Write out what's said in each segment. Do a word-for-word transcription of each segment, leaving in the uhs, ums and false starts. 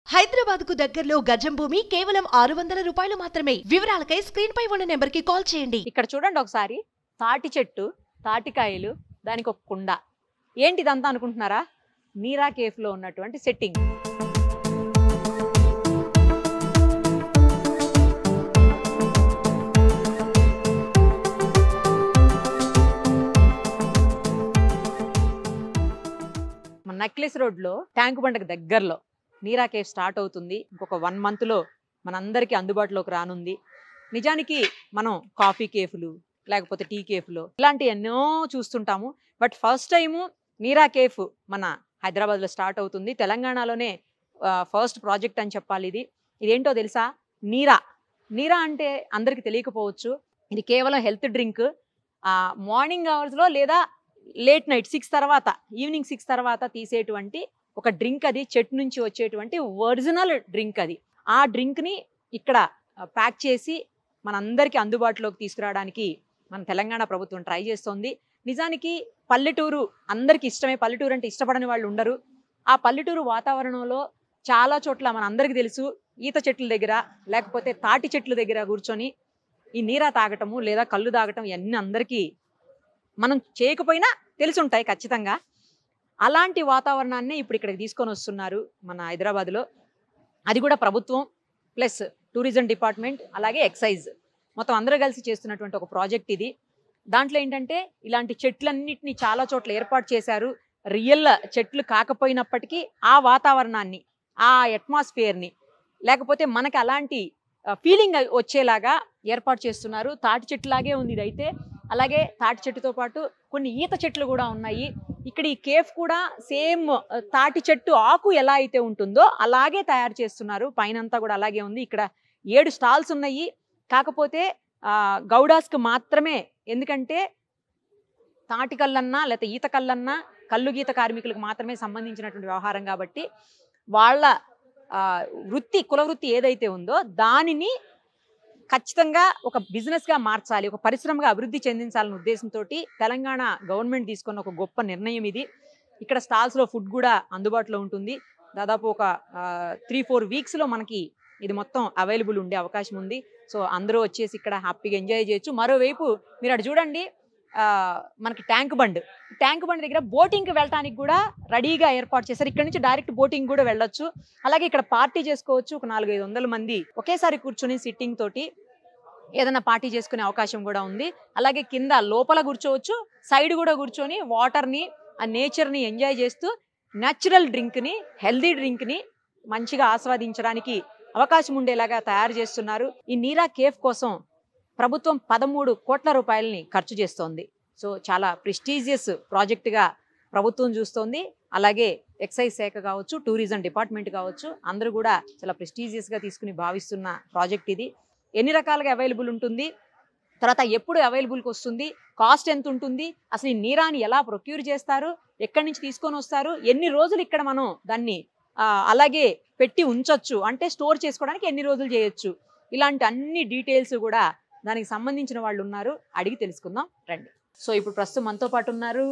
హైదరాబాద్ కు దగ్గరలో గజం భూమి కేవలం ఆరు వందల రూపాయలు మాత్రమే. వివరాలకై స్క్రీన్ పై ఉన్న నెంబర్ కి కాల్ చేయండి. ఇక్కడ చూడండి ఒకసారి, తాటి చెట్టు, తాటికాయలు, దానికి ఒక కుండ. ఏంటి ఇదంతా అనుకుంటున్నారా? నీరా కేఫ్ లో ఉన్నటువంటి సెట్టింగ్. మన నెక్లెస్ రోడ్ లో ట్యాంక్ బండకు దగ్గరలో నీరా కేఫ్ స్టార్ట్ అవుతుంది. ఇంకొక వన్ మంత్ లో మనందరికీ అందుబాటులోకి రానుంది. నిజానికి మనం కాఫీ కేఫ్లు లేకపోతే టీ కేఫ్లు ఇలాంటి ఎన్నో చూస్తుంటాము. But first time Neera cafe మన హైదరాబాద్లో స్టార్ట్ అవుతుంది. తెలంగాణలోనే ఫస్ట్ ప్రాజెక్ట్ అని చెప్పాలి ఇది. ఇదేంటో తెలుసా? నీరా. నీరా అంటే అందరికీ తెలియకపోవచ్చు. ఇది కేవలం హెల్త్ డ్రింక్. మార్నింగ్ అవర్స్లో లేదా లేట్ నైట్ సిక్స్ తర్వాత, ఈవినింగ్ సిక్స్ తర్వాత తీసేటువంటి ఒక డ్రింక్. అది చెట్టు నుంచి వచ్చేటువంటి ఒరిజినల్ డ్రింక్. అది ఆ డ్రింక్ని ఇక్కడ ప్యాక్ చేసి మనందరికీ అందుబాటులోకి తీసుకురావడానికి మన తెలంగాణ ప్రభుత్వం ట్రై చేస్తోంది. నిజానికి పల్లెటూరు అందరికీ ఇష్టమే. పల్లెటూరు అంటే ఇష్టపడని వాళ్ళు ఉండరు. ఆ పల్లెటూరు వాతావరణంలో చాలా చోట్ల మన అందరికీ తెలుసు, ఈత చెట్ల దగ్గర లేకపోతే తాటి చెట్ల దగ్గర కూర్చొని ఈ నీరా తాగటము లేదా కళ్ళు తాగటం ఇవన్నీ అందరికీ మనం చేయకపోయినా తెలుసుంటాయి ఖచ్చితంగా. అలాంటి వాతావరణాన్ని ఇప్పుడు ఇక్కడికి తీసుకొని వస్తున్నారు మన హైదరాబాద్లో. అది కూడా ప్రభుత్వం ప్లస్ టూరిజం డిపార్ట్మెంట్ అలాగే ఎక్సైజ్ మొత్తం అందరూ కలిసి చేస్తున్నటువంటి ఒక ప్రాజెక్ట్ ఇది. దాంట్లో ఏంటంటే ఇలాంటి చెట్లన్నిటిని చాలా చోట్ల ఏర్పాటు చేశారు. రియల్ చెట్లు కాకపోయినప్పటికీ ఆ వాతావరణాన్ని, ఆ అట్మాస్ఫియర్ని లేకపోతే మనకి అలాంటి ఫీలింగ్ వచ్చేలాగా ఏర్పాటు చేస్తున్నారు. తాటి చెట్టులాగే ఉంది ఇదైతే. అలాగే తాటి చెట్టుతో పాటు కొన్ని ఈత చెట్లు కూడా ఉన్నాయి. ఇక్కడ ఈ కేఫ్ కూడా సేమ్ తాటి చెట్టు ఆకు ఎలా అయితే ఉంటుందో అలాగే తయారు చేస్తున్నారు. పైనంతా కూడా అలాగే ఉంది. ఇక్కడ ఏడు స్టాల్స్ ఉన్నాయి. కాకపోతే గౌడాస్కి మాత్రమే, ఎందుకంటే తాటి కళ్ళన్నా లేకపోతే ఈత కళ్ళన్నా కళ్ళు గీత కార్మికులకు మాత్రమే సంబంధించినటువంటి వ్యవహారం కాబట్టి వాళ్ళ వృత్తి, కుల వృత్తి ఏదైతే ఉందో దానిని ఖచ్చితంగా ఒక బిజినెస్గా మార్చాలి, ఒక పరిశ్రమగా అభివృద్ధి చెందించాలనే ఉద్దేశంతో తెలంగాణ గవర్నమెంట్ తీసుకున్న ఒక గొప్ప నిర్ణయం ఇది. ఇక్కడ స్టాల్స్లో ఫుడ్ కూడా అందుబాటులో ఉంటుంది. దాదాపు ఒక త్రీ ఫోర్ వీక్స్లో మనకి ఇది మొత్తం అవైలబుల్ ఉండే అవకాశం ఉంది. సో అందరూ వచ్చేసి ఇక్కడ హ్యాపీగా ఎంజాయ్ చేయొచ్చు. మరోవైపు మీరు అటు చూడండి, మనకి ట్యాంక్ బండ్ ట్యాంక్ బండ్ దగ్గర బోటింగ్కి వెళ్ళడానికి కూడా రెడీగా ఏర్పాటు చేశారు. ఇక్కడ నుంచి డైరెక్ట్ బోటింగ్ కూడా వెళ్ళొచ్చు. అలాగే ఇక్కడ పార్టీ చేసుకోవచ్చు. ఒక నాలుగు ఐదు వందల మంది ఒకేసారి కూర్చొని సిట్టింగ్ తోటి ఏదైనా పార్టీ చేసుకునే అవకాశం కూడా ఉంది. అలాగే కింద లోపల కూర్చోవచ్చు, సైడ్ కూడా కూర్చొని వాటర్ని, ఆ నేచర్ని ఎంజాయ్ చేస్తూ న్యాచురల్ డ్రింక్ని, హెల్దీ డ్రింక్ని మంచిగా ఆస్వాదించడానికి అవకాశం ఉండేలాగా తయారు చేస్తున్నారు. ఈ నీరా కేఫ్ కోసం ప్రభుత్వం పదమూడు కోట్ల రూపాయలని ఖర్చు చేస్తోంది. సో చాలా ప్రెస్టీజియస్ ప్రాజెక్టుగా ప్రభుత్వం చూస్తోంది. అలాగే ఎక్సైజ్ శాఖ కావచ్చు, టూరిజం డిపార్ట్మెంట్ కావచ్చు, అందరూ కూడా చాలా ప్రెస్టీజియస్గా తీసుకుని భావిస్తున్న ప్రాజెక్ట్ ఇది. ఎన్ని రకాలుగా అవైలబుల్ ఉంటుంది, తర్వాత ఎప్పుడు అవైలబుల్కి వస్తుంది, కాస్ట్ ఎంత ఉంటుంది, అసలు ఈ నీరాని ఎలా ప్రొక్యూర్ చేస్తారు, ఎక్కడి నుంచి తీసుకొని వస్తారు, ఎన్ని రోజులు ఇక్కడ మనం దాన్ని అలాగే పెట్టి ఉంచొచ్చు, అంటే స్టోర్ చేసుకోవడానికి ఎన్ని రోజులు చేయొచ్చు, ఇలాంటి అన్ని డీటెయిల్స్ కూడా దానికి సంబంధించిన వాళ్ళు ఉన్నారు. అడిగి తెలుసుకుందాం రండి. సో ఇప్పుడు ప్రస్తుతం మనతో పాటు ఉన్నారు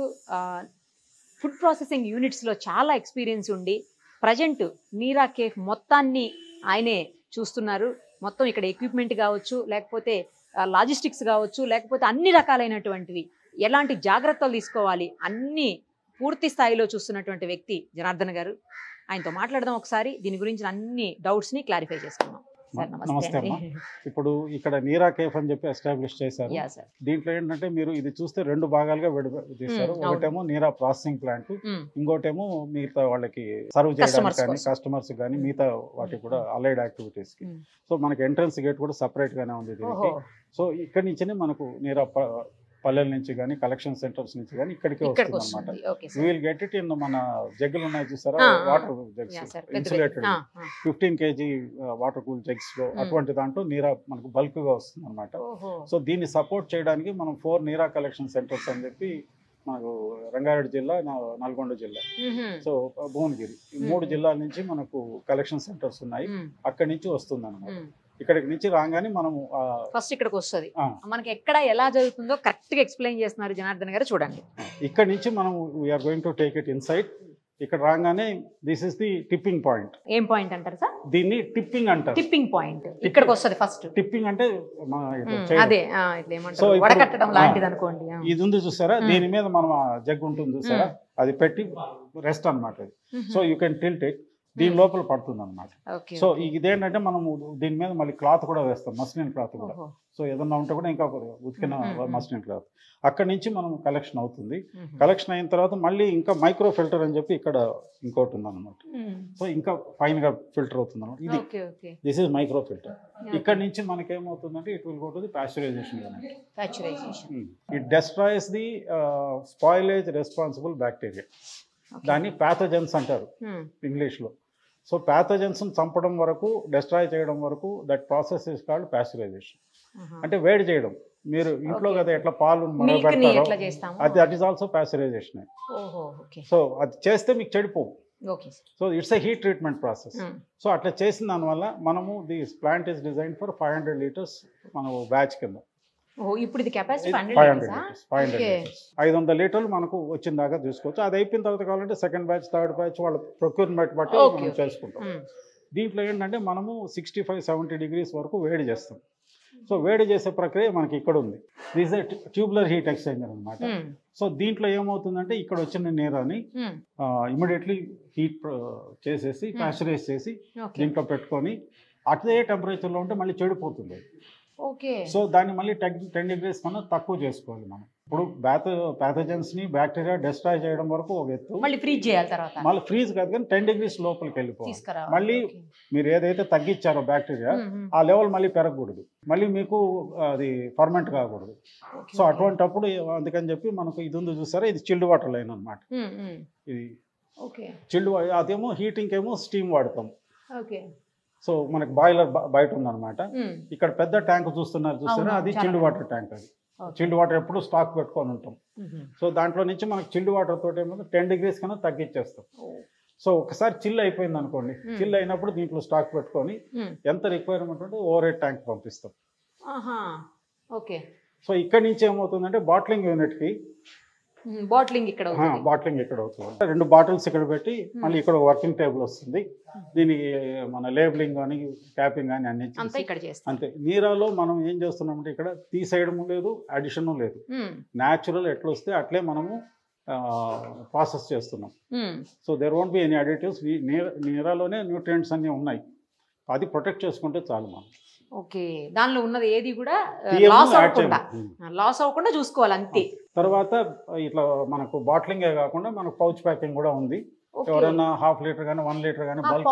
ఫుడ్ ప్రాసెసింగ్ యూనిట్స్లో చాలా ఎక్స్పీరియన్స్ ఉండి ప్రజెంట్ నీరా కేఫ్ మొత్తాన్ని ఆయనే చూస్తున్నారు. మొత్తం ఇక్కడ ఎక్విప్మెంట్ కావచ్చు, లేకపోతే లాజిస్టిక్స్ కావచ్చు, లేకపోతే అన్ని రకాలైనటువంటివి ఎలాంటి జాగ్రత్తలు తీసుకోవాలి అన్నీ పూర్తి స్థాయిలో చూస్తున్నటువంటి వ్యక్తి జనార్దన్ గారు. ఆయనతో మాట్లాడదాం ఒకసారి. దీని గురించి అన్ని డౌట్స్ని క్లారిఫై చేసుకుందాం. నమస్తే అమ్మా. ఇప్పుడు ఇక్కడ నీరా కేఫ్ అని చెప్పి ఎస్టాబ్లిష్ చేశారు. దీంట్లో ఏంటంటే మీరు ఇది చూస్తే రెండు భాగాలుగా విడదీశారు. ఒకటేమో నీరా ప్రాసెసింగ్ ప్లాంట్, ఇంకోటేమో మిగతా వాళ్ళకి సర్వ్ చేయడానికి కానీ కస్టమర్స్ కానీ మిగతా వాటికి కూడా అలైడ్ యాక్టివిటీస్ కి. సో మనకి ఎంట్రన్స్ గేట్ కూడా సపరేట్ గానే ఉంది దీనికి. సో ఇక్కడ నుంచే మనకు నీరా పల్లెల నుంచి కానీ కలెక్షన్ సెంటర్స్ నుంచి కానీ ఇక్కడికే వస్తుంది అనమాట. విల్ గెట్ ఇట్ ఇన్ మన జగ్గులు ఉన్నాయి చూసారా, water jugs, insulated fifteen kg water cool jugs లో అటువంటి దాంట్లో నీరా మనకు బల్క్ గా వస్తుంది అనమాట. సో దీన్ని సపోర్ట్ చేయడానికి మనం ఫోర్ నీరా కలెక్షన్ సెంటర్స్ అని చెప్పి మనకు రంగారెడ్డి జిల్లా, నల్గొండ జిల్లా, సో భువనగిరి, ఈ మూడు జిల్లాల నుంచి మనకు కలెక్షన్ సెంటర్స్ ఉన్నాయి. అక్కడి నుంచి వస్తుంది అనమాట. ఇక్కడికి నుంచి రాగానే మనము ఫస్ట్ ఇక్కడికి వస్తుంది. మనకి ఎక్కడ ఎలా జరుగుతుందో కరెక్ట్ గా ఎక్స్ప్లెయిన్ చేస్తున్నారు జనార్దన్ గారు. చూడండి, ఇక్కడ నుంచి మనం we're going to take it inside ఇక్కడ రాగానే this is the tipping point. ఏం పాయింట్ అంటారు సార్? దీన్ని టిప్పింగ్ అంటారు. టిప్పింగ్ పాయింట్ ఇక్కడికి వస్తుంది ఫస్ట్. టిప్పింగ్ అంటే అదే వడకట్టడం లాంటిది అనుకోండి. ఇది ఉంది చూసారా, దీని మీద మనం జగ్ ఉంటుంది చూసారా, అది పెట్టి రెస్ట్ అనమాట. So you can tilt it, దీని లోపల పడుతుంది అనమాట. సో ఇదేంటంటే మనము దీని మీద మళ్ళీ క్లాత్ కూడా వేస్తాం, మస్లిన్ క్లాత్ కూడా. సో ఏదన్నా ఉంటే కూడా ఇంకా ఉతికిన మస్లిన్ క్లాత్ అక్కడి నుంచి మనం కలెక్షన్ అవుతుంది. కలెక్షన్ అయిన తర్వాత మళ్ళీ ఇంకా మైక్రో ఫిల్టర్ అని చెప్పి ఇక్కడ ఇంకోటి ఉంది అనమాట. సో ఇంకా ఫైన్ గా ఫిల్టర్ అవుతుంది అనమాట. ఇది దిస్ ఇస్ మైక్రో ఫిల్టర్. ఇక్కడ నుంచి మనకి ఏమవుతుందంటే it will go to the pasteurization unit. It destroys the spoilage responsible bacteria. దాన్ని ప్యాథోజన్స్ అంటారు ఇంగ్లీష్ లో. సో ప్యాథోజన్స్ చంపడం వరకు, డెస్ట్రాయ్ చేయడం వరకు that process is called pasteurization. అంటే వేడి చేయడం. మీరు ఇంట్లో కదా ఎట్లా పాలు మరగబెడతారో అది that is also pasteurization. So అది చేస్తే మీకు చెడిపోవు. So it's a heat treatment process. So అట్లా చేసిన దానివల్ల మనము this plant is design for five hundred litres మన బ్యాచ్ కింద. ఇప్పుడు ఇది capacity five hundred litres five hundred litres ఐదు వందల లీటర్లు మనకు వచ్చిన దాకా తీసుకోవచ్చు. అది అయిపోయిన తర్వాత కావాలంటే సెకండ్ బ్యాచ్, థర్డ్ బ్యాచ్ వాళ్ళ ప్రొక్యూర్మెంట్ బట్టి మనం చేసుకుంటాం. దీంట్లో ఏంటంటే మనము సిక్స్టీ ఫైవ్ సెవెంటీ డిగ్రీస్ వరకు వేడి చేస్తాం. సో వేడి చేసే ప్రక్రియ మనకి ఇక్కడ ఉంది. This a tubular heat exchanger అనమాట. సో దీంట్లో ఏమవుతుందంటే ఇక్కడ వచ్చిన నీరాని ఇమీడియట్లీ హీట్ చేసేసి పాస్చరైజ్ చేసి దీంట్లో పెట్టుకొని అదే టెంపరేచర్లో ఉంటే మళ్ళీ చెడిపోతుంది. సో దాన్ని మళ్ళీ టెన్ టెన్ డిగ్రీస్ కన్నా తక్కువ చేసుకోవాలి మనం. ఇప్పుడు బ్యాథో ప్యాథోజన్స్ ని బ్యాక్టీరియా డిస్ట్రాయ్ చేయడం వరకు ఒక ఎత్తు, మళ్ళీ ఫ్రీజ్ చేయాలి. తర్వాత మళ్ళీ ఫ్రీజ్ కాదు కానీ టెన్ డిగ్రీస్ లోపలికి వెళ్ళిపోవాలి. మళ్ళీ మీరు ఏదైతే తగ్గించారో బ్యాక్టీరియా ఆ లెవెల్ మళ్ళీ పెరగకూడదు, మళ్ళీ మీకు అది ఫర్మెంట్ కాకూడదు. సో అటువంటిప్పుడు అందుకని చెప్పి మనకు ఇది ఉంది చూసారా, ఇది చిల్డ్ వాటర్ లైన్ అనమాట. ఇది చిల్డ్ అదేమో హీటింగ్ ఏమో స్టీమ్ వాడతాం. సో మనకి బాయిలర్ బయట ఉందన్నమాట. ఇక్కడ పెద్ద ట్యాంక్ చూస్తున్నారు చూస్తారా, అది చిల్డ్ వాటర్ ట్యాంక్. అది చిల్డ్ వాటర్ ఎప్పుడు స్టాక్ పెట్టుకొని ఉంటాం. సో దాంట్లో నుంచి మనకి చిల్డ్ వాటర్ తోటి ఏమో టెన్ డిగ్రీస్ కన్నా తగ్గించేస్తాం. సో ఒకసారి చిల్ అయిపోయింది అనుకోండి, చిల్ అయినప్పుడు దీంట్లో స్టాక్ పెట్టుకొని ఎంత రిక్వైర్మెంట్ ఉంటే ఓవర్ హెడ్ ట్యాంక్ పంపిస్తాం. సో ఇక్కడ నుంచి ఏమవుతుందంటే బాటిలింగ్ యూనిట్కి బాటిలింగ్ ఇక్కడ బాటిలింగ్ ఇక్కడ అవుతుంది. రెండు బాటిల్స్ ఇక్కడ పెట్టి మళ్ళీ ఇక్కడ వర్కింగ్ టేబుల్ వస్తుంది. దీనికి మన లేబులింగ్ కానీ క్యాపింగ్ కానీ అన్ని అంతే. నీరాలో మనం ఏం చేస్తున్నామంటే ఇక్కడ తీసేయడము లేదు, అడిషను లేదు. న్యాచురల్ ఎట్లా వస్తే అట్లే మనము ప్రాసెస్ చేస్తున్నాం. So there won't be any additives. నీరాలోనే న్యూట్రియంట్స్ అన్నీ ఉన్నాయి, అది ప్రొటెక్ట్ చేసుకుంటే చాలు మనం. ఓకే, దానిలో ఉన్నది ఏది కూడా లాస్ అవ్వకుండా లాస్ అవ్వకుండా చూసుకోవాలి అంతే. తర్వాత ఇట్లా మనకు బాటిలింగే కాకుండా మనకు పౌచ్ ప్యాకింగ్ కూడా ఉంది. ఎవరైనా హాఫ్ లీటర్ కానీ వన్ లీటర్ కానీ బల్క్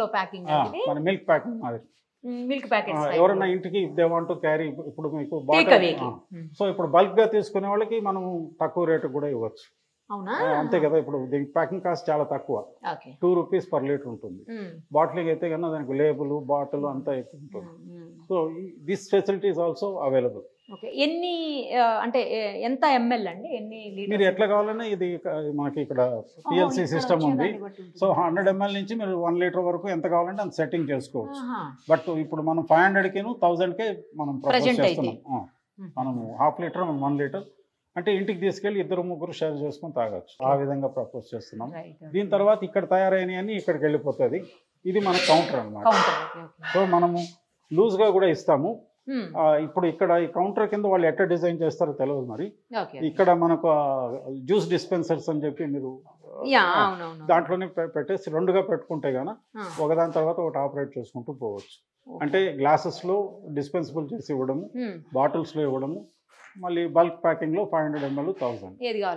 మన మిల్క్ ప్యాకింగ్ మాదిరి మిల్క్ ప్యాకెట్ ఎవరైనా ఇంటికి దే వాంట్ టు క్యారీ. ఇప్పుడు మీకు బాటిల్, సో ఇప్పుడు బల్క్ గా తీసుకునే వాళ్ళకి మనం తక్కువ రేటు కూడా ఇవ్వచ్చు. అంతే కదా, ఇప్పుడు దీనికి ప్యాకింగ్ కాస్ట్ చాలా తక్కువ, టూ రూపీస్ పర్ లీటర్ ఉంటుంది. బాటిలింగ్ అయితే కన్నా దానికి లేబుల్ బాటిల్ అంతా ఉంటుంది. So this facilities also available. ఎన్ని అంటే ఎంత ఎంఎల్ అండి, ఎన్ని మీరు ఎట్లా కావాలన్నా ఇది మనకి ఇక్కడ పిఎల్సి సిస్టమ్ ఉంది. సో హండ్రెడ్ ఎంఎల్ నుంచి మీరు వన్ లీటర్ వరకు ఎంత కావాలంటే అంత సెట్టింగ్ చేసుకోవచ్చు. బట్ ఇప్పుడు మనం ఫైవ్ హండ్రెడ్ కి థౌసండ్ కే మనం ప్రపోజ్ చేస్తున్నాం. మనం హాఫ్ లీటర్ వన్ లీటర్ అంటే ఇంటికి తీసుకెళ్ళి ఇద్దరు ముగ్గురు షేర్ చేసుకుని తాగొచ్చు. ఆ విధంగా ప్రపోజ్ చేస్తున్నాం. దీని తర్వాత ఇక్కడ తయారైనవన్నీ ఇక్కడికి వెళ్ళిపోతుంది. ఇది మన కౌంటర్ అన్నమాట. సో మనము లూజ్ గా కూడా ఇస్తాము. ఇప్పుడు ఇక్కడ ఈ కౌంటర్ కింద వాళ్ళు ఎట్లా డిజైన్ చేస్తారో తెలియదు మరి. ఇక్కడ మనకు జ్యూస్ డిస్పెన్సర్స్ అని చెప్పి మీరు దాంట్లోనే పెట్టేసి రెండుగా పెట్టుకుంటే గాన ఒకదాని తర్వాత ఒకటి ఆపరేట్ చేసుకుంటూ పోవచ్చు. అంటే గ్లాసెస్ లో డిస్పెన్సిబుల్ చేసి ఇవ్వడము, బాటిల్స్ లో ఇవ్వడము, మళ్ళీ బల్క్ ప్యాకింగ్ లో ఫైవ్ హండ్రెడ్ ఎంఎల్ థౌసండ్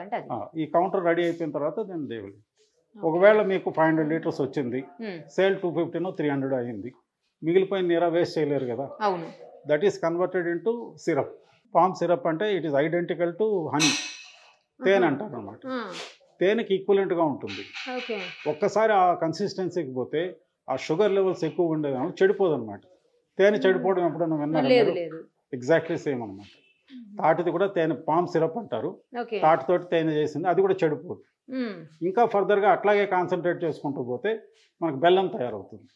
ఈ కౌంటర్ రెడీ అయిపోయిన తర్వాత దాన్ని దేవుడు. ఒకవేళ మీకు ఫైవ్ హండ్రెడ్ లీటర్స్ వచ్చింది, సేల్ టూ ఫిఫ్టీనో త్రీ హండ్రెడ్ అయింది, మిగిలిపోయిన నీరా వేస్ట్ చేయలేరు కదా. That is converted into syrup. Palm syrup అంటే it is identical to honey, తేనె అంటారు అనమాట. తేనెకి ఈక్వలెంట్గా ఉంటుంది. ఒక్కసారి ఆ కన్సిస్టెన్సీకి పోతే ఆ షుగర్ లెవెల్స్ ఎక్కువ ఉండేది చెడిపోదు అనమాట. తేనె చెడిపోవడం ఎప్పుడన్నా విన్నారు? ఎగ్జాక్ట్లీ సేమ్ అనమాట. తాటిది కూడా తేనె పామ్ సిరప్ అంటారు. తాటితోటి తేనె చేసింది, అది కూడా చెడిపోదు. ఇంకా ఫర్దర్గా అట్లాగే కాన్సన్ట్రేట్ చేసుకుంటూ పోతే మనకు బెల్లం తయారవుతుంది.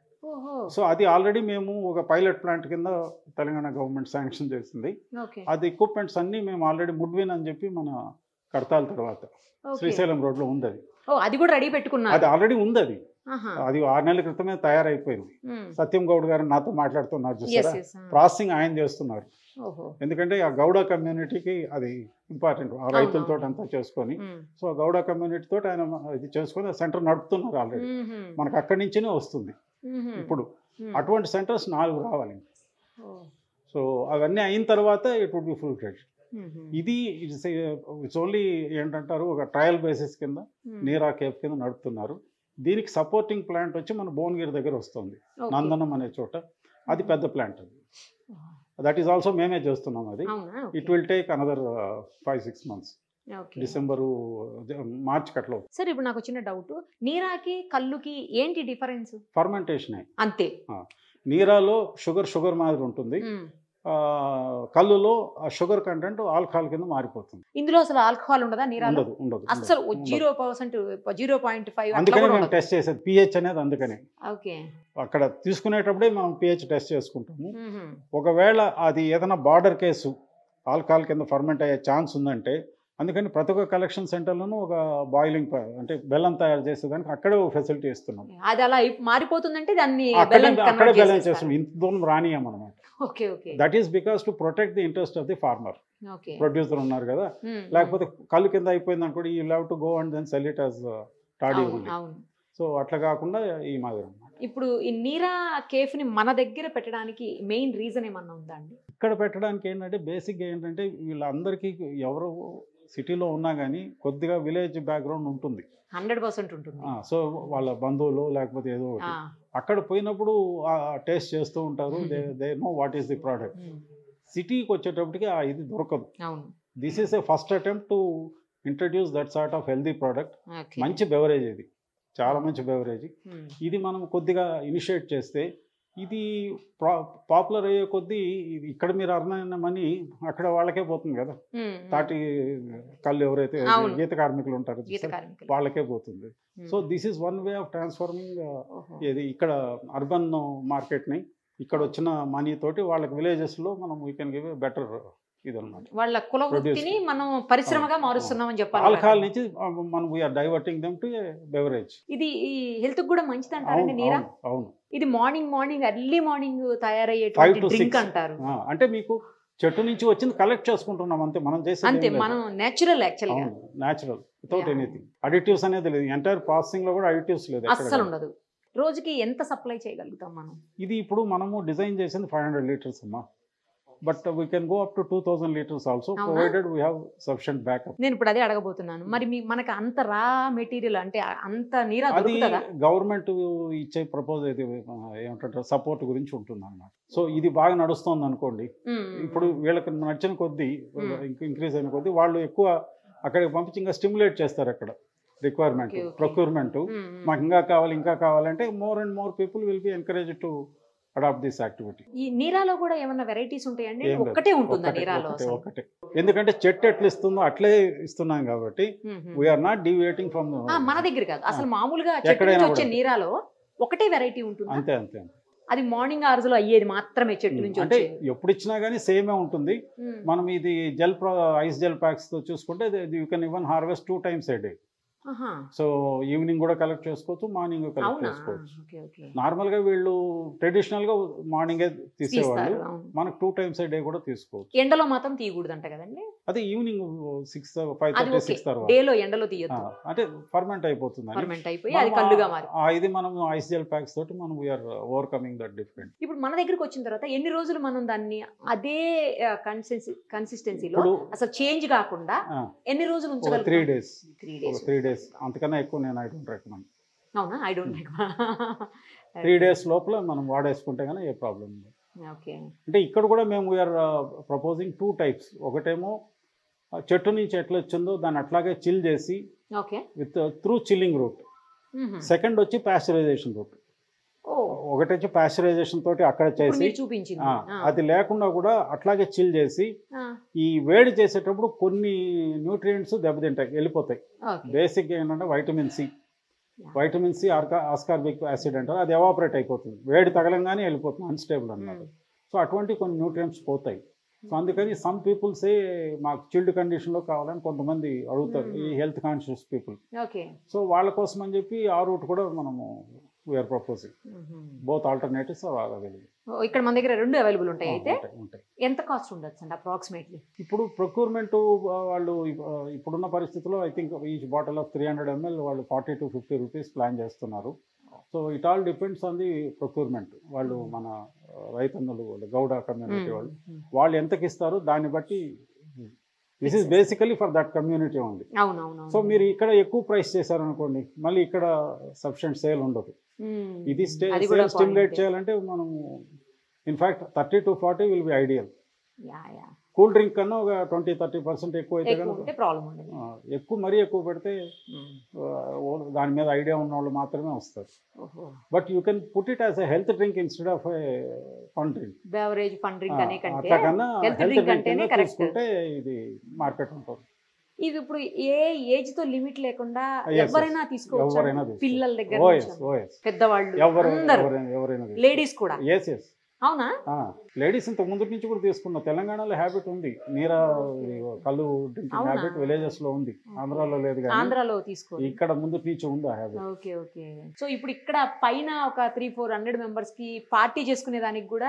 సో అది ఆల్రెడీ మేము ఒక పైలట్ ప్లాంట్ కింద తెలంగాణ గవర్నమెంట్ శాంక్షన్ చేసింది. అది ఎక్విప్మెంట్స్ అన్నీ మేము ఆల్రెడీ ముడ్విన్ అని చెప్పి మన కడతాల తర్వాత శ్రీశైలం రోడ్లో ఉంది. అది ఓ అది కూడా రెడీ పెట్టుకున్నారు. అది ఆల్రెడీ ఉంది, అది అది ఆరు నెలల క్రితమే తయారైపోయింది. సత్యం గౌడ్ గారు నాతో మాట్లాడుతున్నారు చూసారా, ప్రాసెసింగ్ ఆయన చేస్తున్నారు. ఎందుకంటే ఆ గౌడ కమ్యూనిటీకి అది ఇంపార్టెంట్, ఆ రైతులతో అంతా చేసుకొని, సో గౌడ కమ్యూనిటీ తోటి ఆయన ఇది చేసుకొని సెంటర్ నడుపుతున్నారు ఆల్రెడీ. మనకు అక్కడి నుంచినే వస్తుంది ఇప్పుడు. అటువంటి సెంటర్స్ నాలుగు రావాలి. సో అవన్నీ అయిన తర్వాత it would be full fledged. ఇది ఇట్స్ ఇట్స్ ఓన్లీ ఏంటంటారు ఒక ట్రయల్ బేసిస్ కింద నీరా కేఫ్ కింద నడుపుతున్నారు. దీనికి సపోర్టింగ్ ప్లాంట్ వచ్చి మన భువనగిరి దగ్గర వస్తుంది, నందనం అనే చోట. అది పెద్ద ప్లాంట్, అది దట్ ఈస్ ఆల్సో మేమే చేస్తున్నాం. అది it will take another five six months, December March కట్లో. సార్ ఇప్పుడు నాకు వచ్చిన డౌట్, నీరాకి కల్లుకి ఏంటి డిఫరెన్స్? ఫర్మెంటేషన్ అంతే. నీరాలో షుగర్ షుగర్ మాదిరి ఉంటుంది, కల్లులో షుగర్ కంటెంట్ ఆల్కహాల్ కింద మారిపోతుంది. ఇందులో అసలు ఆల్కహాల్ ఉండదా? నీరాలో ఉండదు, ఉండదు అసలు zero percent zero point five. అందుకనే మేము టెస్ట్ చేసేది పిహెచ్ అనేది. అందుకనే ఓకే, అక్కడ తీసుకునేటప్పుడే మనం పిహెచ్ టెస్ట్ చేసుకుంటాము. ఒకవేళ అది ఏదైనా బార్డర్ కేసు ఆల్కహాల్ కింద ఫర్మెంట్ అయ్యే ఛాన్స్ ఉందంటే, అందుకని ప్రతి ఒక్క కలెక్షన్ సెంటర్లోనూ ఒక బాయిలింగ్ అంటే బెల్లం తయారు చేసేదానికి అక్కడే ఒక ఫెసిలిటీ ఇస్తున్నాం. అది అలా మారిపోతుందంటే దాన్ని అక్కడే బెల్లం చేస్తున్నాం, ఇంత దూరం రానియం అనమాట. Okay okay, that is because to protect the interest of the farmer. Producer ఉన్నారు కదా, లేకపోతే కళ్ళు కింద అయిపోయింది అనుకోండి, you have to go and then sell it as toddy only. So అట్లా కాకుండా ఈ మాదిరి. ఇప్పుడు ఈ నీరా కేఫ్ ని మన దగ్గర పెట్టడానికి మెయిన్ రీజన్ ఏమన్నా ఉందా అండి? ఇక్కడ పెట్టడానికి ఏంటంటే బేసిక్గా ఏంటంటే వీళ్ళందరికీ ఎవరు సిటీలో ఉన్నా కానీ కొద్దిగా విలేజ్ బ్యాక్గ్రౌండ్ ఉంటుంది, హండ్రెడ్ పర్సెంట్ ఉంటుంది. సో వాళ్ళ బంధువులు లేకపోతే ఏదో ఒకటి అక్కడ పోయినప్పుడు టేస్ట్ చేస్తూ ఉంటారు, they they know what is the product. సిటీకి వచ్చేటప్పటికి ఇది దొరకదు. This is a first attempt to introduce that sort of healthy product. మంచి బెవరేజ్, ఇది చాలా మంచి బెవరేజ్. ఇది మనం కొద్దిగా ఇనిషియేట్ చేస్తే ఇది పాపులర్ అయ్యే కొద్దీ ఇక్కడ మీరు అర్న మనీ అక్కడ వాళ్ళకే పోతుంది కదా. తాటి కళ్ళు ఎవరైతే గీత కార్మికులు ఉంటారో వాళ్ళకే పోతుంది. So this is one way of transforming ఇది ఇక్కడ అర్బన్ మార్కెట్ని ఇక్కడ వచ్చిన మనీ తోటి వాళ్ళకి విలేజెస్లో మనం we can give a better ఇదన్నమాట. వాళ్ళ కుల వృత్తిని మనం పరిశ్రమగా మారుస్తున్నామని చెప్పాలి. ఆల్కహాల్ నుంచి మనం we're diverting them to beverage. ఇది హెల్త్ కూడా మంచిది అంటారండి నీరా? అవును. ఇది మార్నింగ్ మార్నింగ్ ఎర్లీ మార్నింగ్ తయారయ్యేటువంటి డ్రింక్ అంటారు. అంటే మీకు చెట్టు నుంచి వచ్చింది కలెక్ట్ చేసుకుంటున్నాం అంతే, మనం చేసేది అంతే, మనం నేచురల్. యాక్చువల్గా నేచురల్ వితౌట్ ఎనీథింగ్. అడిటివ్స్ అనేది లేదు, ఎంటైర్ ప్రాసెసింగ్ లో కూడా అడిటివ్స్ లేదు, అస్సలు ఉండదు. రోజుకి ఎంత సప్లై చేయగలుగుతాం మనం? ఇది ఇప్పుడు మనము డిజైన్ చేసింది ఫైవ్ హండ్రెడ్ లీటర్స్ అమ్మా, but we can go up to two thousand litres also provided we have sufficient backup. నేను ఇప్పుడు అదే అడగబోతున్నాను, మరి మీ మనకు అంత రా మెటీరియల్ అంటే అంత నీరా దొరుకుతుందా? గవర్నమెంట్ ఇచ్చే ప్రపోజ్ అయితే ఏమంటారు సపోర్ట్ గురించి ఉంటుంది అన్నమాట. సో ఇది బాగా నడుస్తుంది అనుకోండి, ఇప్పుడు వీళ్ళకి నచ్చిన కొద్దీ ఇంక్రీజ్ అయిన కొద్దీ వాళ్ళు ఎక్కువ అక్కడికి పంపించి ఇంకా స్టిమ్యులేట్ చేస్తారు అక్కడ రిక్వైర్మెంట్, ప్రొక్యూర్మెంట్. మాకు ఇంకా కావాలి ఇంకా కావాలంటే more and more people will be encourage to adopt this activity. ఈ నీరాలో కూడా ఏమైనా వెరైటీస్ ఉంటాయండి? ఒక్కటే ఉంటుందా నీరాలో? ఒకటే, ఎందుకంటే చెట్టు ఎట్లా ఇస్తుందో అట్లే ఇస్తున్నాం కాబట్టి వీఆర్ నాట్ డీవియేటింగ్ ఫ్రమ్. మన దగ్గర కాదు, అసలు మామూలుగా చెట్టు నుంచి వచ్చే నీరాలో ఒకటే వెరైటీ ఉంటుంది. అంతే అంతే. అది మార్నింగ్ అవర్స్ లో అయ్యేది మాత్రమే చెట్టు నుంచి. అంటే ఎప్పుడు ఇచ్చినా కానీ సేమే ఉంటుంది. మనం ఇది జెల్ ఐస్ జెల్ ప్యాక్స్ తో చూసుకుంటే you can even harvest two times a day. So evening కూడా కలెక్ట్ చేసుకోవచ్చు, మార్నింగ్ కలెక్ట్ చేసుకోవచ్చు. నార్మల్ గా వీళ్ళు ట్రెడిషనల్ గా మార్నింగే తీసేవాళ్ళు, మనకు టూ టైమ్స్ ఏ డే కూడా తీసుకోవచ్చు. ఎండలో మాత్రం తీయకూడదు అంట కదండి? అదే evening six five thirty six తర్వాత డేలో ఎండలో తీయొద్దు, అంటే ఫర్మెంట్ అయిపోతుంది. ఫర్మెంట్ అయిపోయి అది కల్లుగా మారి ఇది మనం ఐస్ జెల్ ప్యాక్స్ తోటి మనం వీఆర్ ఓవర్కమింగ్ దట్ డిఫరెంట్. ఇప్పుడు మన దగ్గరికి వచ్చిన తర్వాత ఎన్ని రోజులు మనం దాన్ని అదే కన్సిస్టెన్సీలో అసలు చేంజ్ కాకుండా ఎన్ని రోజులు ఉంచగలుగుతాం? Three days three days three days అంతకన్నా ఎక్కువ నేను ఐ డోంట్ రికమెండ్. అవునా? I don't recommend. Three days లోపల మనం వాడేసుకుంటే కానీ ఏ ప్రాబ్లం లేదు. ఓకే. అంటే ఇక్కడ కూడా మేము వీఆర్ ప్రపోజింగ్ టూ టైప్స్. ఒకటేమో చెట్టు నుంచి ఎట్లా వచ్చిందో దాన్ని అట్లాగే చిల్ చేసి with through chilling route. Second వచ్చి పాస్చరైజేషన్ రూట్. ఒకటి వచ్చి పాస్చరైజేషన్ తోటి అక్కడ చేసి అది లేకుండా కూడా అట్లాగే చిల్ చేసి ఈ వేడి చేసేటప్పుడు కొన్ని న్యూట్రియంట్స్ దెబ్బతింటాయి, వెళ్ళిపోతాయి. బేసిక్ ఏంటంటే వైటమిన్ సి, వైటమిన్ సి ఆర్కా ఆస్కార్బిక్ యాసిడ్ అంటారు, అది ఎవాపరేట్ అయిపోతుంది, వేడి తగలంగానే వెళ్ళిపోతుంది, అన్స్టేబుల్ అన్నమాట. సో అటువంటి కొన్ని న్యూట్రియంట్స్ పోతాయి. సో అందుకని సమ్ పీపుల్సే మాకు చిల్డ్ కండిషన్లో కావాలని కొంతమంది అడుగుతారు, ఈ హెల్త్ కాన్షియస్ పీపుల్. సో వాళ్ళ కోసం అని చెప్పి ఆ రూట్ కూడా మనము we're proposing. Both alternatives are available. ఇక్కడ మన దగ్గర రెండు అవైలబుల్ ఉంటాయి. అయితే ఉంటాయి. ఎంత కాస్ట్ ఉండొచ్చు అండి అప్రాక్సిమేట్లీ? ఇప్పుడు ప్రొక్యూర్మెంట్ వాళ్ళు ఇప్పుడున్న పరిస్థితుల్లో I think each bottle of three hundred ML వాళ్ళు forty to fifty rupees plan చేస్తున్నారు. So it all depends on the procurement. వాళ్ళు మన రైతన్నలు గౌడ కమ్యూనిటీ వాళ్ళు వాళ్ళు ఎంతకి ఇస్తారు దాన్ని బట్టి. This is basically for that community only. So మీరు ఇక్కడ ఎక్కువ ప్రైస్ చేశారనుకోండి, మళ్ళీ ఇక్కడ సఫిషియెంట్ సేల్ ఉండదు. ఇది సేల్ స్టిమ్యులేట్ చేయాలంటే మనం in fact thirty to forty will be ideal. Cool drink కన్నా ఒక ట్వంటీ థర్టీ పర్సెంట్ ఎక్కువ అయితే కనుక ఎక్కువ మరీ ఎక్కువ పెడితే దాని మీద ఐడియా ఉన్న వాళ్ళు మాత్రమే వస్తారు. But you can put it as a health drink instead of a fun drink. Beverage fun drink అనే కంటే అట్లా హెల్త్ డ్రింక్ తీసుకుంటే ఇది మార్కెట్ ఉంటుంది. ఇది ఇప్పుడు ఏ ఏజ్ తో లిమిట్ లేకుండా ఎవరైనా తీసుకోవచ్చు, పిల్లల దగ్గర పెద్దవాళ్ళు ఎవరైనా, లేడీస్ కూడా. ఎస్ ఎస్ అవునా? లేడీస్ ఇంత ముందు నుంచి కూడా తీసుకున్న తెలంగాణలో హ్యాబిట్ ఉంది. నీరా కళ్ళు డ్రింకింగ్ హ్యాబిట్ విలేజెస్ లో ఉంది, ఆంధ్రాలో లేదు కానీ ఆంధ్రాలో తీసుకో ఇక్కడ ముందు నుంచి ఉంది ఆ హ్యాబిట్. Okay okay. సో ఇప్పుడు ఇక్కడ పైన ఒక త్రీ ఫోర్ హండ్రెడ్ మెంబర్స్ కి పార్టీ చేసుకునే దానికి కూడా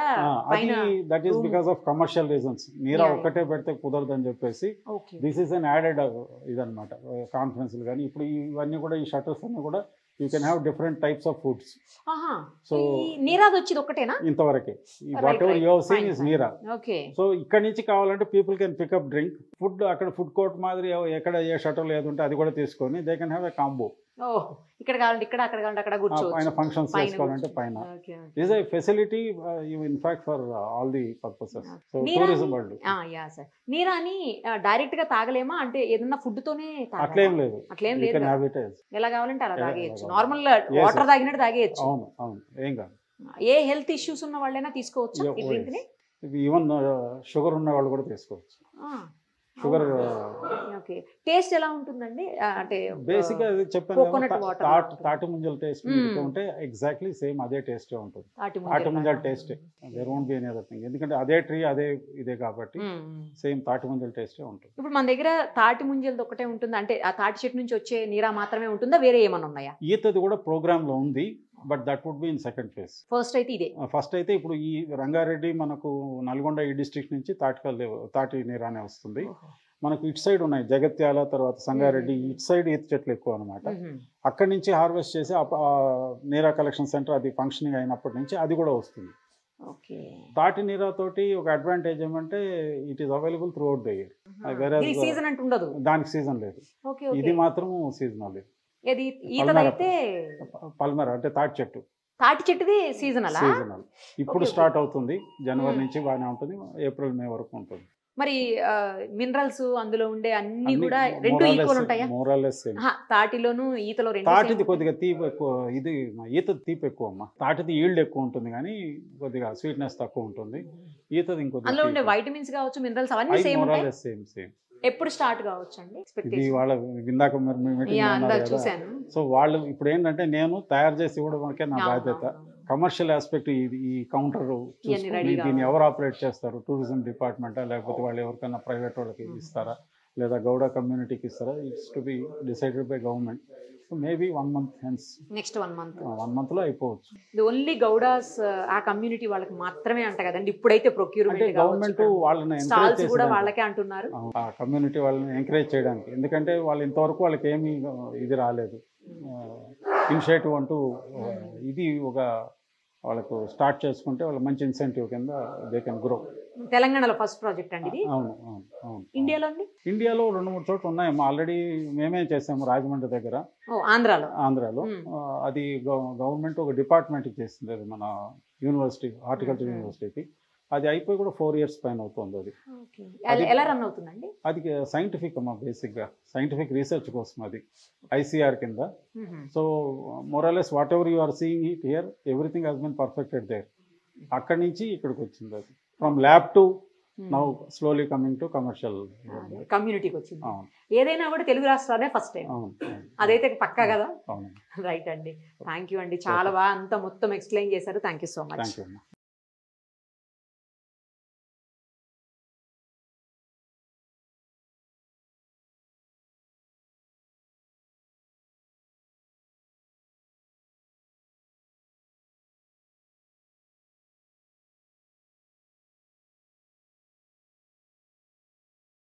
that is because of commercial reasons. Neera ఒక్కటే పెడితే కుదరదని చెప్పేసి దిస్ ఈస్ అన్ యాడెడ్ ఇదనమాట కాన్ఫరెన్స్ కానీ. ఇప్పుడు ఇవన్నీ కూడా ఈ షటర్స్ అన్ని కూడా you can have different types of foods. So నీరాది వచ్చేది ఒకటేనా? ఇంతవరకే. Whatever you have seen is neera. So ఇక్కడ నుంచి కావాలంటే people can pick up drink. Food అక్కడ ఫుడ్ కోర్ట్ మాదిరి ఎక్కడ ఏ షటర్ లేదు ఉంటే అది కూడా తీసుకొని they can have a combo. ఇక్కడ కావాలంటే ఇక్కడ, అక్కడ కావాలంటే అక్కడ కూర్చోవచ్చు. పైన ఫంక్షన్స్ చేసుకోవాలంటే పైన. Is a facility in fact for all the purposes. So tourism world. Yeah sir. నీరాని డైరెక్ట్ గా తాగలేమా? అంటే ఏదన్నా ఫుడ్ తోనే తాగాలా? అట్లేం లేదు. అట్లేం లేదు. ఎలా కావాలంటే అలా తాగేయచ్చు. నార్మల్ వాటర్ తాగినట్టు తాగేయచ్చు. అవును అవును, ఏం కాదు. ఏ హెల్త్ ఇష్యూస్ ఉన్న వాళ్ళైనా తీసుకోవచ్చు ఈ డ్రింక్ ని. ఈవెన్ షుగర్ ఉన్న వాళ్ళు కూడా తీసుకోవచ్చు. షుగర్. ఓకే. టేస్ట్ ఎలా ఉంటుందండి? అంటే బేసిక్ గా చెప్పాను, తాటి ముంజల టేస్ట్ ఉంటే ఎగ్జాక్ట్లీ సేమ్ అదే టేస్ట్ ఉంటుంది. తాటి ముంజల taste there won't be any other thing. ఎందుకంటే అదే ట్రీ అదే ఇదే కాబట్టి సేమ్ తాటి ముంజల టేస్టే ఉంటుంది. ఇప్పుడు మన దగ్గర తాటి ముంజలది ఒకటే ఉంటుంది అంటే ఆ తాటి చెట్టు నుంచి వచ్చే నీరా మాత్రమే ఉంటుందా, వేరే ఏమైనా ఉన్నాయా? ఈతది కూడా ప్రోగ్రామ్ లో ఉంది, but that would be in second phase. First అయితే ఇదే. ఫస్ట్ అయితే ఇప్పుడు ఈ రంగారెడ్డి మనకు నల్గొండ ఈ డిస్ట్రిక్ట్ నుంచి తాటికల్ తాటి నీరానే వస్తుంది. మనకు ఇటు సైడ్ ఉన్నాయి జగత్యాల, తర్వాత సంగారెడ్డి, ఇటు సైడ్ ఈత చెట్లు ఎక్కువ అనమాట. అక్కడి నుంచి హార్వెస్ట్ చేసి నీరా కలెక్షన్ సెంటర్ అది ఫంక్షనింగ్ అయినప్పటి నుంచి అది కూడా వస్తుంది. తాటి నీరా తోటి ఒక అడ్వాంటేజ్ ఏమంటే it is available throughout the year. దానికి సీజన్ లేదు, ఇది మాత్రం సీజనల్. పల్మర్ అంటే తాటి చెట్టు. తాటి చెట్టుది సీజనల్. సీజనల్ ఇప్పుడు స్టార్ట్ అవుతుంది, జనవరి నుంచి బాగానే ఉంటుంది, ఏప్రిల్ మే వరకు ఉంటుంది. మరి మినరల్స్ అందులో ఉండే అన్ని కూడా రెండు ఈక్వల్ ఉంటాయా? మోరల్లెస్ సేమ్. తాటిలోను ఈతలో రెండు. తాటిది కొద్దిగా తీపి ఎక్కువ, ఇది ఈత తీపి ఎక్కువ అమ్మా. తాటిది ఈల్డ్ ఎక్కువ ఉంటుంది కానీ కొద్దిగా స్వీట్నెస్ తక్కువ ఉంటుంది. ఈతది ఇంకొద్ది. అందులో ఉండే వైటమిన్స్ కావచ్చు, మినరల్స్ అవన్నీ సేమ్ ఉంటాయి. Same same. ఎప్పుడు స్టార్ట్ కావచ్చు అండి? వాళ్ళ ఇందాక చూసాను. సో వాళ్ళు ఇప్పుడు ఏంటంటే నేను తయారు చేసి ఇవ్వడం వరకే నా బాధ్యత. కమర్షియల్ ఆస్పెక్ట్ ఇది, ఈ కౌంటర్ చూసుకుని దీన్ని ఎవరు ఆపరేట్ చేస్తారు, టూరిజం డిపార్ట్మెంటా లేకపోతే వాళ్ళు ఎవరికైనా ప్రైవేట్ వాళ్ళకి ఇస్తారా లేదా గౌడ కమ్యూనిటీకి ఇస్తారా, it's to be decided by government. So maybe one month hence, next one month one month లో అయిపోవచ్చు. ఓన్లీ గౌడాస్ ఆ కమ్యూనిటీ వాళ్ళకి మాత్రమే అంట కదండి ఇప్పుడైతే ప్రొక్యూర్మెంట్. గవర్నమెంట్ వాళ్ళని స్టాల్స్ కూడా వాళ్ళకే అంటున్నారు, ఆ కమ్యూనిటీ వాళ్ళని ఎంకరేజ్ చేయడానికి. ఎందుకంటే వాళ్ళు ఇంతవరకు వాళ్ళకి ఏమీ ఇది రాలేదు, ఇనిషియేటివ్ అంటూ. ఇది ఒక వాళ్ళకు స్టార్ట్ చేసుకుంటే వాళ్ళు మంచి ఇన్సెంటివ్ కింద దే కెన్ గ్రో. తెలంగాణలో ఫస్ట్ ప్రాజెక్ట్ అండి ఇది. అవును అవును అవును. ఇండియాలో అండి? ఇండియాలో రెండు మూడు చోట్ల ఉన్నాయమ్మా. ఆల్రెడీ మేమే చేసాము రాజమండ్రి దగ్గర. ఆంధ్రాలో? ఆంధ్రాలో. అది గవర్నమెంట్ ఒక డిపార్ట్మెంట్కి చేసింది, అది మన యూనివర్సిటీ, హార్టికల్చర్ యూనివర్సిటీకి. అది అయిపోయి కూడా ఫోర్ ఇయర్స్ పైన అవుతుంది. అది ఎలా రన్ అవుతుందండి? అది సైంటిఫిక్ అమ్మా, బేసిక్గా సైంటిఫిక్ రీసెర్చ్ కోసం అది ఐసీఆర్ కింద. So more or less whatever you are seeing it here, everything has been perfected there. అక్కడి నుంచి ఇక్కడికి వచ్చింది అది. From lab to now slowly coming to commercial కమ్యూనిటీకి వచ్చింది. ఏదైనా కూడా తెలుగు రాష్ట్రాలే ఫస్ట్ టైం, అదైతే పక్కా కదా. రైట్ అండి, థ్యాంక్ యూ అండి, చాలా బాగా అంతా మొత్తం ఎక్స్ప్లెయిన్ చేశారు. Thank you so much.